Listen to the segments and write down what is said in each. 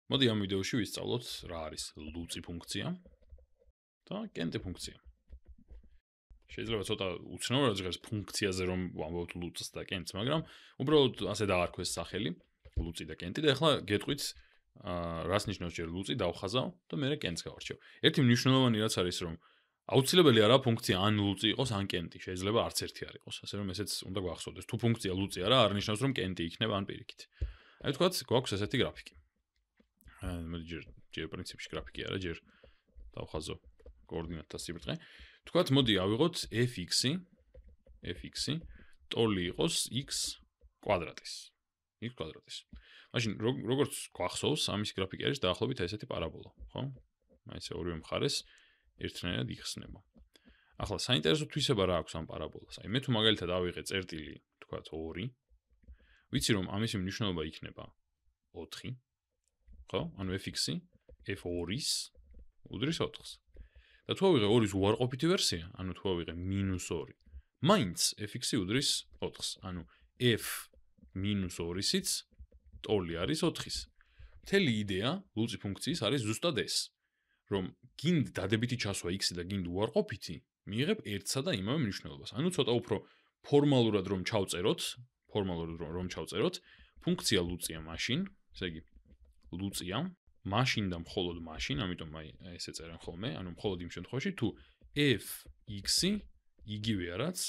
მოდი ამ ვიდეოში ვისწავლოთ რა არის ლუწი ფუნქცია და კენტი ფუნქცია. შეიძლება ცოტა უცნაურად ჟღერს ფუნქციაზე რომ ვამბობთ ლუწს და კენტს, მაგრამ უბრალოდ ასე დაარქვეს სახელი ლუწი და კენტი და ახლა გეტყვით რას ნიშნავს ჯერ ლუწი დავხაზავ და მე კენტს გავარჩევ. ერთი მნიშვნელოვანი რაც არის რომ აუცილებელი არა ფუნქცია ან ლუწი იყოს ან კენტი, შეიძლება არც ერთი არ იყოს, ასე რომ ესეც უნდა გვახსოვდეს. თუ ფუნქცია ლუწი არა, არ ნიშნავს რომ კენტი იქნება ან პირიქით. აი თქვათ გვაქვს ესეთი გრაფიკი. მოდი ჯერ პრინციპში გრაფიკი არა, ჯერ დავხაზო კოორდინატთა სიბრტყე. თქვათ მოდი ავიღოთ fx-ი ტოლი იყოს x კვადრატის. x კვადრატის. მაშინ როგორც გვახსოვს, ამის გრაფიკი არის დაახლოებით ესეთი პარაბოლა, ხო? აი ესე ორივე მხარეს ერთნაირად იხსნება. ახლა საინტერესო თვისება რა აქვს ამ პარაბოლას? აი მე თუ მაგალითად ავიღე წერტილი, თქვათ 2, ვიცი რომ ამისი მნიშვნელობა იქნება 4, ხო? ანუ fx-ი f2-ის უდრის 4-ს. და თუ ავიღე 2-ის უარყოფითი ვერსია, ანუ თუ ავიღე -2, მაინც fx-ი უდრის 4-ს, ანუ f-2-ისიც ტოლი არის 4-ის. მთელი იდეა ლუწი ფუნქციის არის ზუსტად ეს, რომ გინდ დადებითი ჩასვა x-ი და გინდ უარყოფითი, მიიღებ ერთსა და იმავე მნიშვნელობას. ანუ ცოტა უფრო ფორმალურად რომ ჩავწეროთ, ფუნქცია ლუწია მაშინ, ესე იგი ლუწია მაშინ და მხოლოდ მაშინ, ამიტომ აი ესე წერენ ხოლმე, ანუ მხოლოდ იმ შემთხვევაში თუ fx-ი იგივეა რაც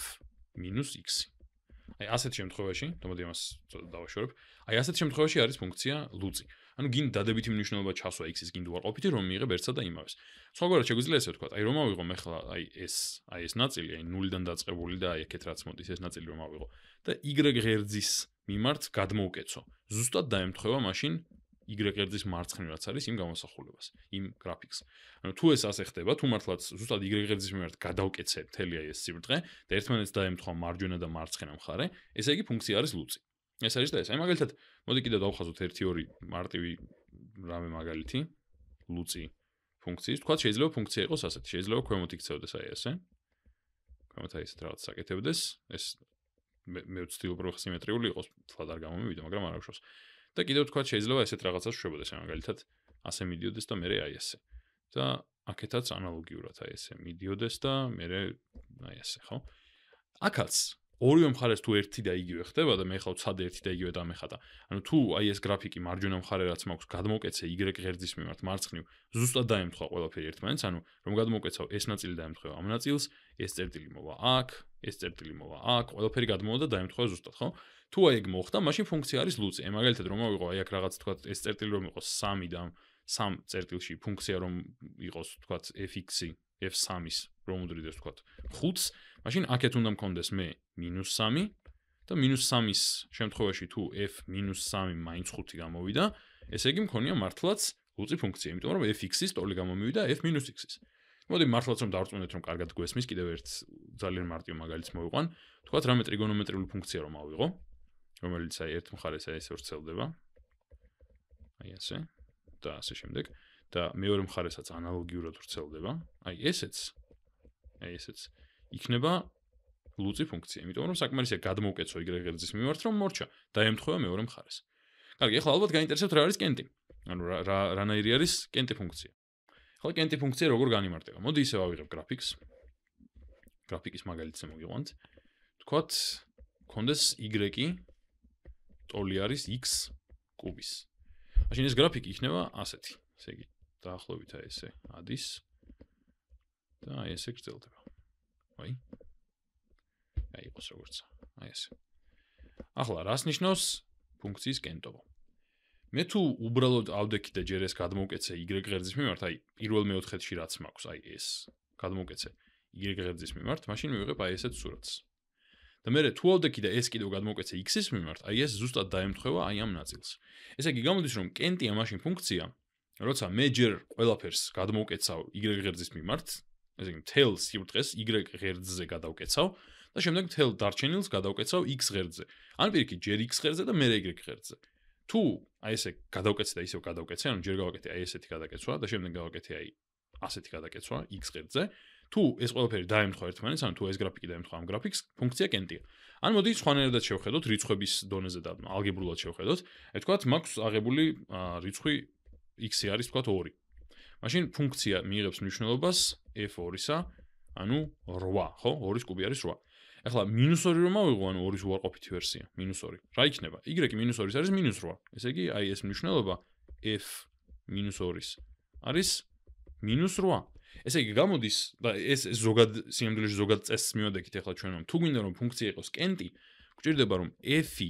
f-x-ი. აი ასეთ შემთხვევაში, თუმცა იმას ცოტა დავაშორებ, აი ასეთ შემთხვევაში არის ფუნქცია ლუწი. ანუ გინდ დადებითი მნიშვნელობა ჩასვა x-ის გინდ უარყოფითი, რომ მიიღებ ერთსა და იმავეს. სხვაგვარად შეგვიძლია ესე ვთქვათ, აი რომ ავიღო ახლა აი ეს ნაწილი, აი 0-დან დაწყებული და აი აქეთ რაც მოდის ეს ნაწილი რომ ავიღო და y ღერძის მიმართ გადმოვკეცო. ზუსტად დაემთხვევა მაშინ y ღერძის მარცხნივ რაც არის იმ გამოსახულებას, იმ გრაფიკს. ანუ თუ ეს ასე ხდება, თუ მართლაც ზუსტად y ღერძის მიმართ გადავკეცე მთელი აი ეს სიბრტყე და ერთმანეთს დაემთხვევა მარჯვენა და მარცხენა მხარე, ესე იგი ფუნქცია არის ლუწი. ეს არის და ეს. აი მაგალითად, მოდი კიდევ დავხაზოთ 1-2 მარტივი რამე მაგალითი ლუწი ფუნქციის. თქვათ შეიძლება ფუნქცია იყოს ასეთი, შეიძლება ქვემოთ იქცევდეს აი ესე. ქვემოთ აი ესეთ რაღაც საკეთებდეს. ეს მე ვცდილობ რომ სიმეტრიული იყოს, თლად არ გამომივიდა, მაგრამ არ აღშოს. და კიდევ თქვათ შეიძლება ესეთ რაღაცას შვებოდეს, მაგალითად, ასე მიდიოდეს და მე აი ესე. და აქეთაც ანალოგიურად აი ესე მიდიოდეს და მე აი ესე, ხო? აქაც ორივე მხარეს თუ ერთი და იგივე ხდება და მე ხავ ცად ერთი და იგივე დამეხატა. ანუ თუ აი ეს გრაფიკი მარჯვენა მხარე რაც მაქვს, გადმოვკეცე y ღერძის მიმართ მარცხნივ, ზუსტად დაემთხვევა ყველაფერი ერთმანეთს, ანუ რომ გადმოვკეცავ ეს ნაწილი დაემთხვევა ამ ნაწილს, ეს წერტილი მოვა აქ, ეს წერტილი მოვა აქ, ყველაფერი გადმოვა და დაემთხვევა ზუსტად, ხო? თუ აი ეგ მოხდა, მაშინ ფუნქცია არის ლუწი. აი მაგალითად რომ ავიღო აი აქ რაღაც თქვა ეს წერტილი რომ იყოს 3 და 3 წერტილში ფუნქცია რომ იყოს თქვა fx-ი f3-ის რომ უდრიდეს თქვა 5-ს, მაშინ აქეთ უნდა მქონდეს მე -3 და -3-ის შემთხვევაში თუ f-3 მაინც 5 გამოვიდა, ესე იგი მქონია მართლაც ლუწი ფუნქცია, იმიტომ რომ fx-ის ტოლი გამომივიდა f-x-ის. მოდი მართლაც რომ დავწმუნდეთ რომ კარგად გვესმის, კიდევ ერთ ძალიან მარტივ მაგალითს მოვიყვან. თქვათ რამე ტრიგონომეტრიული ფუნქცია რომ ავიღო, რომელიც აი ერთ მხარეს აი ესე ვრცელდება. აი ასე და ასე შემდეგ და მეორე მხარესაც ანალოგიურად ვრცელდება. აი ესეც იქნება ლუწი ფუნქცია, იმიტომ რომ საკმარისია გადმოვკეცო y ღერძის მიმართ რომ მორჩა და ემთხვევა მეორე მხარეს. კარგი, ახლა ალბათ გაინტერესებთ რა არის კენტი. ანუ რანაირი არის კენტი ფუნქცია. ახლა კენტი ფუნქცია როგორ განიმარტება? მოდი ისევ ავიღებ გრაფიკს. გრაფიკის მაგალითზე მოვიყვანთ. თქვათ, კონდეს y-ი ტოლი არის x კუბის. მაშინ ეს გრაფიკი იქნება ასეთი. ესე იგი, დაახლოებით აი ესე ადის და აი ესე გრძელდება. აი იყოს როგორც აი ესე. ახლა რას ნიშნავს ფუნქციის კენტობა? მე თუ უბრალოდ ავდექი და ჯერ ეს გადმოვკეცე y ღერძის მიმართ, აი პირველ მეოთხედში რაც მაქვს, აი ეს გადმოვკეცე y ღერძის მიმართ, მაშინ მივიღებ აი ესეთ სურათს. და მე თუ ავდექი და ეს კიდევ გადმოვკეცე x-ის მიმართ, აი ეს ზუსტად დაემთხვევა აი ამ ნაწილს. ესე იგი გამოდის რომ კენტია მაშინ ფუნქცია, როცა მე ჯერ ყველაფერს გადმოვკეცავ y ღერძის მიმართ, ესე იგი მთელ სიბრტყეს y ღერძზე გადავკეცავ და შემდეგ მთელ დარჩენილს გადავკეცავ x ღერძზე. ან პირიქით ჯერ x ღერძზე და მერე y ღერძზე. თუ აი ესე გადავკეცე და ისევ გადავკეცე, ანუ ჯერ გავაკეთე აი ესეთი გადაკეცვა და შემდეგ გავაკეთე აი ასეთი გადაკეცვა x ღერძზე, თუ ეს ყველაფერი დაემთხვა ერთმანეთს, ანუ თუ ეს გრაფიკი დაემთხვა ამ გრაფიკს, ფუნქცია კენტია. ან მოდი სხვანაირად შევხედოთ რიცხვების დონეზე და ალგებრულად შევხედოთ. ვთქვათ, მაქვს აღებული რიცხვი x-ი არის ვთქვათ 2. მაშინ ფუნქცია მიიღებს მნიშვნელობას f2-ისა, ანუ 8, ხო? 2-ის კუბი არის 8. ახლა -2 რომ ავიღო, ანუ 2-ის უარყოფითი ვერსია, -2. რა იქნება? y -2-ის არის -8. ესე იგი, აი ეს მნიშვნელობა f -2-ის არის -8. ესე იგი, გამოდის და ეს ზოგად სიამდვილეში ზოგად წესს მივადექით ახლა ჩვენ რომ თუ გვინდა რომ ფუნქცია იყოს კენტი, გვჭირდება რომ f-ი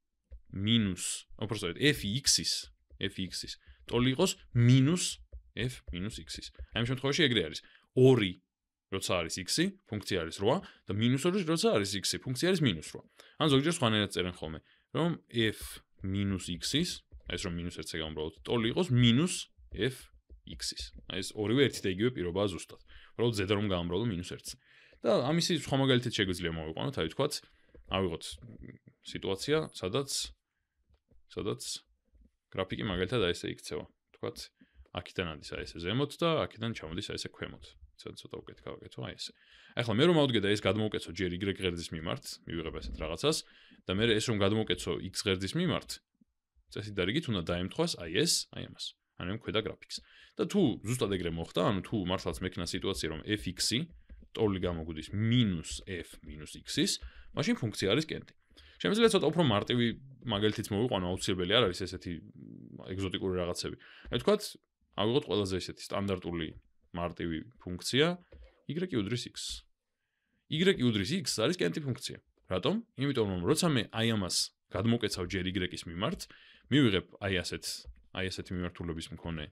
f-x-ის ტოლი იყოს -f -x-ის. აი ამ შემთხვევაში ეგრე არის. 2 როცა არის x-ი, ფუნქცია არის 8 და -2 როცა არის x-ი, ფუნქცია არის -8. ან ზოგჯერ სხვანაირად წერენ ხოლმე, რომ f -x-ის, ეს რომ -1-ზე გამრავლოთ, ტოლი იყოს -f-x-ის. აი ეს ორივე ერთი და იგივე პირობაა ზუსტად. უბრალოდ ზედა რომ გამრავლო -1-ზე. და ამისი სხვა მაგალითით შეგვიძლია მოვიყვანოთ, აი ვთქვათ, ავიღოთ სიტუაცია, სადაც გრაფიკი მაგალითად აი ესე იქცევა. ვთქვათ, აქედან ადის აი ესე ზემოთ და აქედან ჩამოდის აი ესე ქვემოთ. ცოტა უკეთ გავაკეთო აი ესე. ახლა მე რომ ავდგე და ეს გადმოვკეცო ჯერ y ღერძის მიმართ, მივიღებ ესეთ რაღაცას და მე ეს რომ გადმოვკეცო x ღერძის მიმართ, წესით და რიგით უნდა დაემთხვას აი ეს, აი ამას. ანუ ამ ქვედა გრაფიკს. და თუ ზუსტად ეგრე მოხდა, ანუ თუ მართლაც მექნა სიტუაცია რომ f(x)-ი ტოლი გამოგვდის -f -x-ის, მაშინ ფუნქცია არის კენტი. შემიძლია ცოტა უფრო მარტივი მაგალითიც მოვიყვანო, აუცილებელი არ არის ესეთი ეგზოტიკური რაღაცები. აი ვთქვათ, ავიღოთ ყველაზე ესეთი სტანდარტული მარტივი ფუნქცია y-x. y-x არის კენტი ფუნქცია. რატომ? იმიტომ რომ როცა მე აი ამას გადმოვკეცავ ჯერ y-ის მიმართ, მივიღებ აი ასეთი მიმართულების მქონე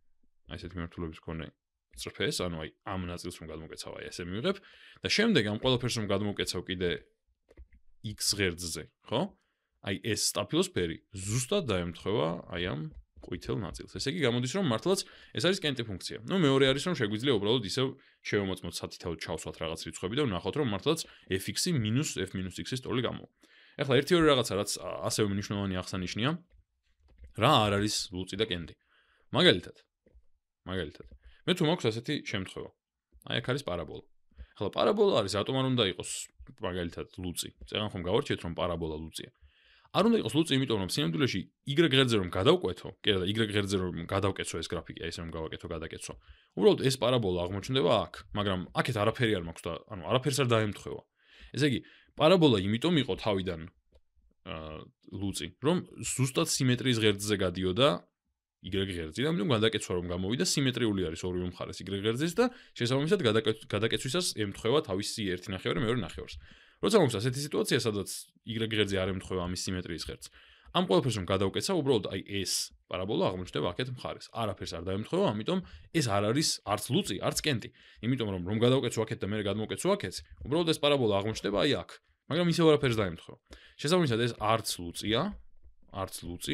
წრფეს, ანუ აი ამ ნაწილს რომ გადმოვკეცავ აი ესე მივიღებ და შემდეგ ამ ყველაფერს რომ გადმოვკეცავ კიდე x ღერძზე, ხო? აი ეს სტაფილოსფერი ზუსტად დაემთხვევა აი ამ ყვითელ ნაწილს. ესე იგი გამოდის რომ მართლაც ეს არის კენტი ფუნქცია. ნუ მეორე არის რომ შეგვიძლია უბრალოდ ისევ შევამოწმოთ სათითაოდ ჩავსვათ რაღაც რიცხვები და ვნახოთ რომ მართლაც f(x)-ი -f -x-ის ტოლი გამოვა. ახლა ერთი ორი რაღაცა რაც ასევე მნიშვნელოვანი აღსანიშნია, რა არ არის ლუწი და კენტი. მაგალითად მე თუ მაქვს ასეთი შემთხვევა. აი აქ არის პარაბოლა. ახლა პარაბოლა არის რატომ არ უნდა იყოს მაგალითად ლუწი? წეგან ხომ გავარჩიეთ რომ პარაბოლა ლუწია. არ უნდა იყოს ლუწი, იმიტომ რომ სინამდვილეში y ღერძზე რომ გადავკვეთო, კი არა, y ღერძზე რომ გადავკეცო ეს გრაფიკი, აი ესე რომ გავაკეთო, გადაკეცო. უბრალოდ ეს პარაბოლა აღმოჩნდება აქ, მაგრამ აქეთ არაფერი არ მაქვს და ანუ არაფერს არ დაემთხვევა. ესე იგი, პარაბოლა იმიტომ იყო თავიდან ლუწი, რომ ზუსტად სიმეტრიის ღერძზე გადიოდა y ღერძი და ამიტომ გადაკეცვა რომ გამოვიდა სიმეტრიული არის ორივე მხარეს y ღერძის და შესაბამისად გადაკეცვისას ემთხვევა თავისი ერთი ნახევარი მეორე ნახევარს. როცა მოხდა ასეთი სიტუაცია, სადაც y ღერძი არ ემთხვევა ამის სიმეტრიის ღერძს. ამ ყველაფერს რომ გადავკეცავ, უბრალოდ აი ეს პარაბოლა აღმოჩნდება აქეთ მხარეს. არაფერს არ დაემთხვევა, ამიტომ ეს არ არის არც ლუწი, არც კენტი. იმიტომ რომ გადავკეცო აქეთ და მე გადმოვკეცო აქეთ, უბრალოდ ეს პარაბოლა აღმოჩნდება აი აქ. მაგრამ ისევ არაფერს დაემთხვევა. შესაბამისად ეს არც ლუწია, არც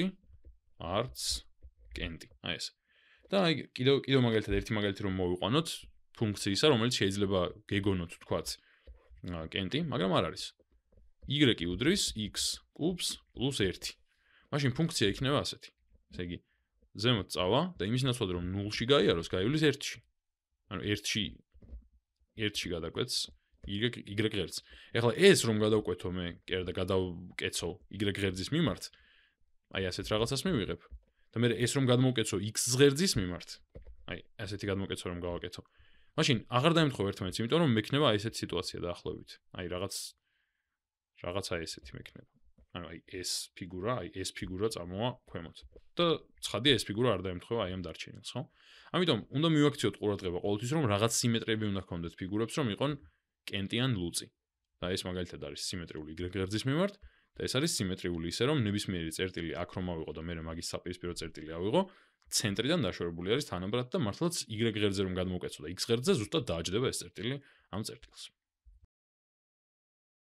კენტი. აი ეს. და აი კიდევ მაგალითად ერთი მაგალითი რომ მოვიყვანოთ ფუნქციისა, რომელიც შეიძლება გეგონოთ თქვათ კენტი, მაგრამ არ არის. y უდრის x კუბს + 1. მაშინ ფუნქცია იქნება ასეთი. ესე იგი, ზემოთ წავა და იმის ნაცვლად რომ 0-ში გაიაროს, გაივლის 1-ში. ანუ 1-ში გადაკვეთს y ღერძს. ეხლა ეს რომ გადავკვეთო მე, კი არა და გადავკეცო y ღერძის მიმართ, აი ასეთ რაღაცას მივიღებ. და მე ეს რომ გადმოვკეცო x ღერძის მიმართ, აი ასეთი გადმოვკეცო რომ გავაკეთო. მაშინ აღარ დაემთხვევა ერთმანეთს, იმიტომ რომ მექნება აი ესეთი სიტუაცია დაახლოებით. აი რაღაცა ესეთი მექნება. ანუ აი ეს ფიგურა წამოვა ქვემოთ. და ცხადია ეს ფიგურა არ დაემთხვევა აი ამ დარჩენილს, ხო? ამიტომ უნდა მივაქციოთ ყურადღება ყოველთვის რომ რაღაც სიმეტრიები უნდა ჰქონდეთ ფიგურებს, რომ იყონ კენტი ან ლუწი. და ეს მაგალითად არის სიმეტრიული y ღერძის მიმართ და ეს არის სიმეტრიული ისე რომ ნებისმიერი წერტილი აქ რომ ავიღო და მე მაგის საპირისპირო წერტილი ავიღო, ცენტრიდან დაშვერებული არის თანაბრად და მართლაც y ღერძზე რომ გადმოვკეცო და x ღერძზე ზუსტად დააჯდება ეს წერტილი ამ წერტილს.